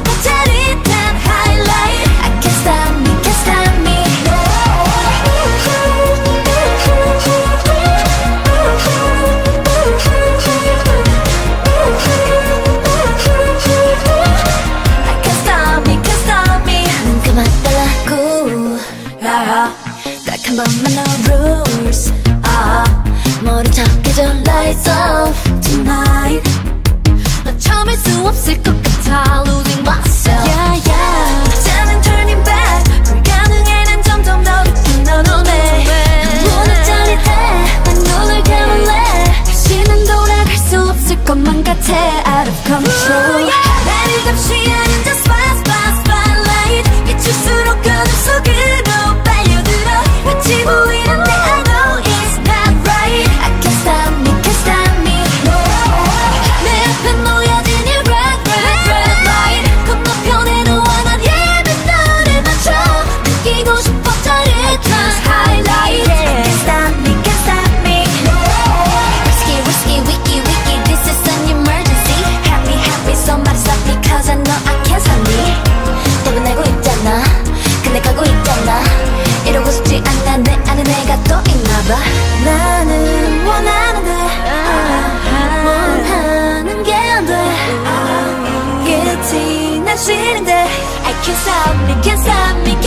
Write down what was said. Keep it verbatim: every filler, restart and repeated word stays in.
싶어 짜릿한 highlight. I can't stop me, can't stop me. I can't stop me, can't stop me. 눈 감아 달라고. 딱 한 번만 no rules. 아, 모른 척 해줘 lights off tonight. 너 참을 수 없을 것 같아 losing myself. Yeah, yeah. 이제는 turning back. 불가능해 난 점점 더 깊은 너 눈에. 눈을 짜릿해. 난 눈을 감을래. 다시는 돌아갈 수 없을 것만 같아 out of control. 나를 잠시 아닌 just spot spot spotlight. 비출수록 어둠 속으로 빨려들어. 같이 보이는데 I know it's not right. I can't stop me, can't stop me. 내 앞에 놓여진 이 red red red light. 건너편에 너와 난 예쁜 너를 맞춰. 느끼고 싶어 짜릿한 highlight. I can't stop me, can't stop me. Risky risky wicky wicky this is an emergency. Happy happy somebody stop me cause I know I can't stop me. 떠나고 있잖아 근데 가고 있잖아. 이러고 싶지 않다 내 안에 내가 또 있나봐. 나는 원하는데 원하는 게 안 돼. guilty 난 싫은데 I can't stop me, can't stop me.